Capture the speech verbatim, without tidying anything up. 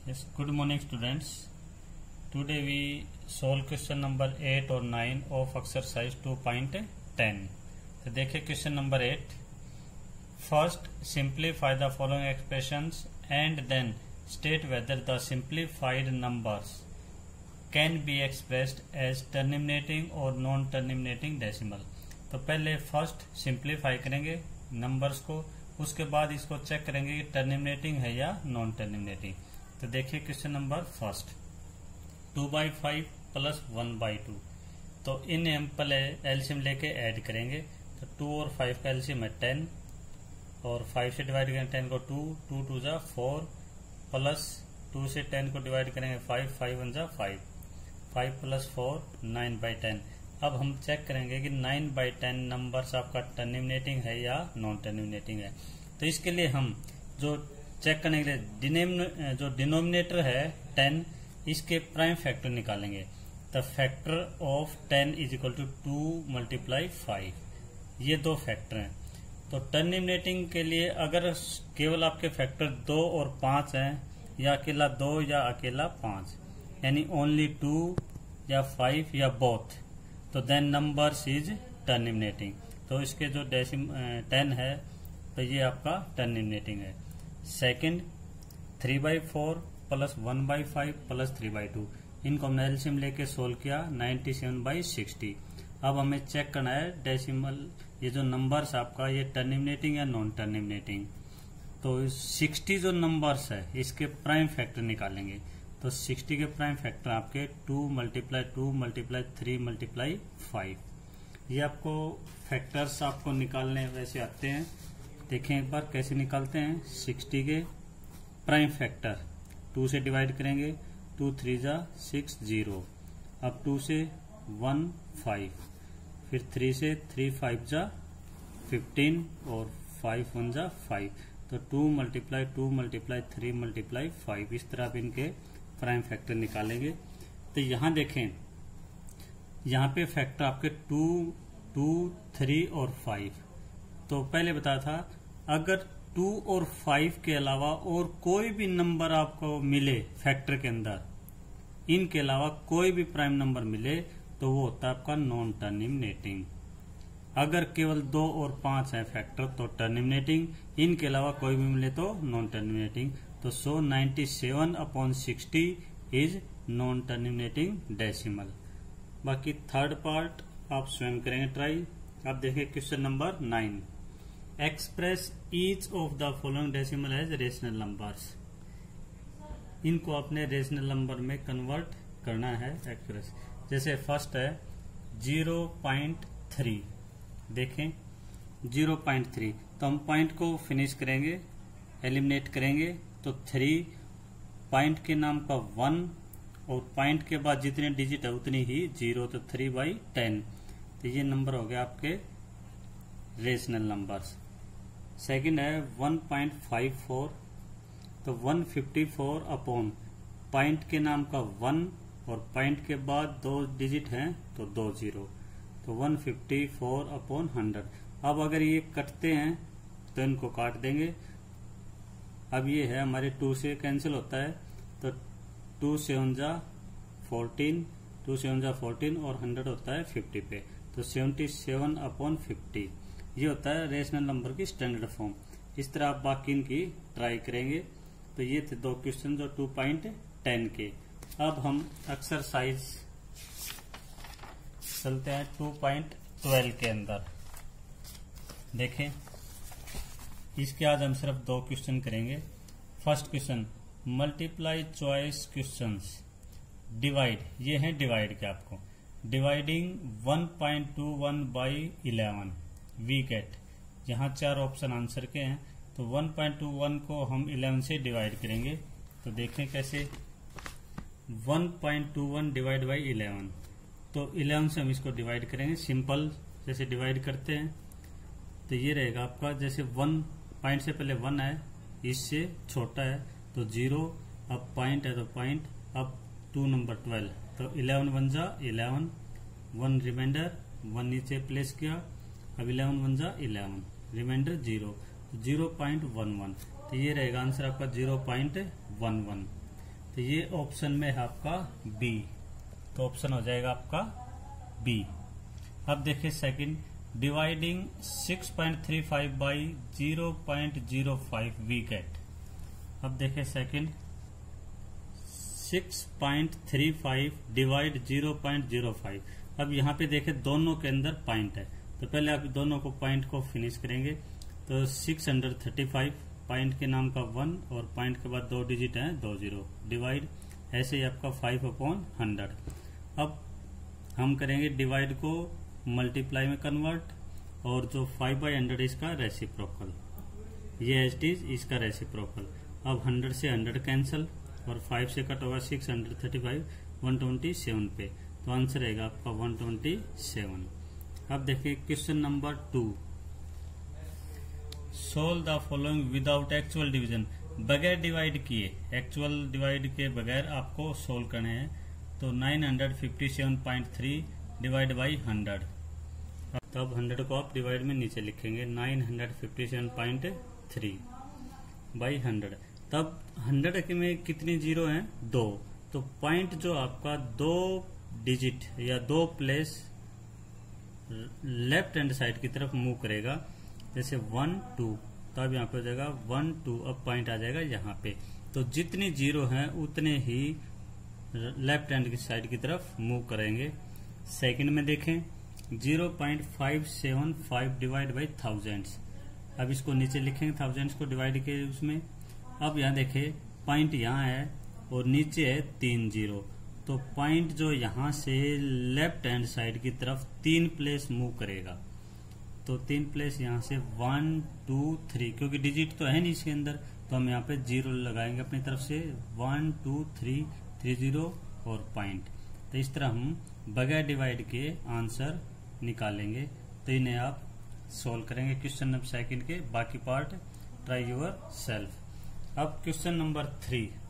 Yes, good morning students. Today we solve question number eight or nine of exercise two point ten. तो देखिए question number eight. First, simplify the following expressions and then state whether the simplified numbers can be expressed as terminating or non-terminating decimal. तो पहले first simplify करेंगे numbers को, उसके बाद इसको check करेंगे कि टर्मिनेटिंग है या नॉन टर्मिनेटिंग. तो देखिए question number first, two by five plus one by two. तो इन हम पहले एलसीएम लेके ऐड करेंगे. तो टू और फाइव का एलसीएम है टेन और फाइव से डिवाइड करेंगे टेन को टू, टू टू जा फोर प्लस टू से टेन को डिवाइड करेंगे फाइव, फाइव वन जा five, five plus four nine by ten. अब हम चेक करेंगे कि नाइन बाई टेन नंबर्स आपका टर्मिनेटिंग है या नॉन टर्मिनेटिंग है. तो इसके लिए हम जो चेक करने के लिए जो डिनोमिनेटर है टेन, इसके प्राइम फैक्टर निकालेंगे. The factor of ten is equal to two multiply five. ये दो फैक्टर हैं. तो टर्मिनेटिंग के लिए अगर केवल आपके फैक्टर दो और पांच हैं, या अकेला दो या अकेला पांच, यानी ओनली टू या फाइव या बोथ, तो देन नंबर्स इज टर्मिनेटिंग. तो इसके जो डेसिम टेन है तो ये आपका टर्मिनेटिंग है. Second, three by four plus one by five plus three by two, इनको हमने एलसीएम लेके सोल्व किया नाइन्टी सेवन बाई सिक्सटी. अब हमें चेक करना है डेसिमल, ये जो नंबर्स आपका ये टर्मिनेटिंग या नॉन टर्मिनेटिंग. तो सिक्सटी जो नंबर्स है इसके प्राइम फैक्टर निकालेंगे. तो सिक्सटी के प्राइम फैक्टर आपके two multiply two multiply three multiply five. ये आपको फैक्टर्स आपको निकालने वैसे आते हैं. देखें एक बार कैसे निकालते हैं. सिक्सटी के प्राइम फैक्टर टू से डिवाइड करेंगे, टू थ्री जा सिक्स जीरो, अब टू से वन फाइव, फिर थ्री से थ्री फाइव जा फिफ्टीन और फाइव वन जा फाइव. तो two multiply two multiply three multiply five, इस तरह आप इनके प्राइम फैक्टर निकालेंगे. तो यहां देखें, यहां पे फैक्टर आपके टू, टू, थ्री और फाइव. तो पहले बताया था अगर टू और फाइव के अलावा और कोई भी नंबर आपको मिले फैक्टर के अंदर, इनके अलावा कोई भी प्राइम नंबर मिले तो वो होता है आपका नॉन टर्मिनेटिंग. अगर केवल दो और पांच है फैक्टर तो टर्मिनेटिंग, इनके अलावा कोई भी मिले तो नॉन टर्मिनेटिंग. तो so ninety seven upon sixty is non terminating decimal. बाकी थर्ड पार्ट आप स्वयं करेंगे ट्राई. आप देखिए question number nine, express each of the following decimal as rational numbers. इनको अपने रेशनल नंबर में कन्वर्ट करना है एक्सप्रेस. जैसे फर्स्ट है जीरो पॉइंट थ्री. देखें जीरो पॉइंट थ्री, तो हम पॉइंट को फिनिश करेंगे, एलिमिनेट करेंगे. तो थ्री पॉइंट के नाम का वन और पॉइंट के बाद जितने डिजिट है उतनी ही जीरो, तो थ्री बाई टेन. तो ये नंबर हो गया आपके रेशनल नंबर्स. सेकंड है वन पॉइंट फाइव फोर. तो one fifty four upon point के नाम का वन और पॉइंट के बाद दो डिजिट हैं तो दो जीरो, तो one fifty four upon hundred. अब अगर ये कटते हैं तो इनको काट देंगे. अब ये है हमारे टू से कैंसिल होता है, तो टू सेवन जा फोर्टीन, टू सेवन जा फोर्टीन और हंड्रेड होता है फिफ्टी पे. तो सेवेंटी सेवन अपॉन फिफ्टी, ये होता है रेशनल नंबर की स्टैंडर्ड फॉर्म. इस तरह आप बाकी इनकी ट्राई करेंगे. तो ये थे दो क्वेश्चन जो टू पॉइंट टेन के. अब हम एक्सरसाइज चलते हैं टू पॉइंट ट्वेल्व के अंदर. देखें, इसके आज हम सिर्फ दो क्वेश्चन करेंगे. First question, multiply choice questions. Divide, ये है डिवाइड के आपको. Dividing one point two one by eleven we get. यहाँ चार ऑप्शन आंसर के हैं, तो वन पॉइंट टू वन को हम इलेवन से डिवाइड करेंगे. तो देखें कैसे. One point two one divide by eleven, तो इलेवन से हम इसको डिवाइड करेंगे. सिंपल जैसे डिवाइड करते हैं तो ये रहेगा आपका, जैसे वन पॉइंट से पहले वन है, इससे छोटा है तो जीरो, अब पॉइंट है तो पॉइंट, अब टू नंबर ट्वेल्व, तो इलेवन वन जा इलेवन, वन रिमाइंडर, वन नीचे प्लेस किया, अब इलेवन वन जा eleven, reminder zero, zero point one one. तो ये रहेगा आंसर आपका जीरो पॉइंट वन वन. तो ये ऑप्शन में है आपका बी, तो ऑप्शन हो जाएगा आपका बी। अब देखिए second, dividing six point three five by zero point zero five we get. अब देखिए second, six point three five divide zero point zero five. अब यहाँ पे देखे दोनों के अंदर पॉइंट है, तो पहले आप दोनों को पॉइंट को फिनिश करेंगे। तो six hundred thirty five point के नाम का वन और पॉइंट के बाद दो डिजिट है दो जीरो, डिवाइड ऐसे ही आपका फाइव अपॉन हंड्रेड। अब हम करेंगे डिवाइड को मल्टीप्लाई में कन्वर्ट, और जो फाइव बाई हंड्रेड इसका रेसिप्रोकल, ये एच डी इसका रेसिप्रोकल। अब हंड्रेड से हंड्रेड कैंसल और फाइव से कट होगा six hundred thirty five one twenty seven पे, तो आंसर रहेगा आपका वन ट्वेंटी सेवन। अब देखिए question number two, solve the following without actual division. बगैर डिवाइड किए, एक्चुअल डिवाइड के बगैर आपको सोल्व करने हैं। तो nine hundred fifty seven point three divide by hundred. तब हंड्रेड को आप डिवाइड में नीचे लिखेंगे, nine hundred fifty seven point three by hundred. तब हंड्रेड में कितनी जीरो हैं? दो। तो पॉइंट जो आपका दो डिजिट या दो प्लेस लेफ्ट हैंड साइड की तरफ मूव करेगा, जैसे वन टू, तब यहाँ पे हो जाएगा वन टू। अब पॉइंट आ जाएगा यहाँ पे। तो जितनी जीरो हैं उतने ही लेफ्ट हैंड की साइड की तरफ मूव करेंगे। सेकंड में देखें, zero point five seven five divide by thousands. अब इसको नीचे लिखेंगे, थाउजेंड्स को डिवाइड के उसमें। अब यहाँ देखें पॉइंट यहाँ है और नीचे है तीन जीरो, तो पॉइंट जो यहाँ से लेफ्ट हैंड साइड की तरफ तीन प्लेस मूव करेगा। तो तीन प्लेस यहाँ से वन टू थ्री, क्योंकि डिजिट तो है नहीं इसके अंदर, तो हम यहाँ पे जीरो लगाएंगे अपनी तरफ से, one two three, three zero और पॉइंट। तो इस तरह हम बगैर डिवाइड के आंसर निकालेंगे। तो इन्हें आप सोल्व करेंगे क्वेश्चन नंबर सेकंड के, बाकी पार्ट ट्राई योर सेल्फ। अब क्वेश्चन नंबर थ्री,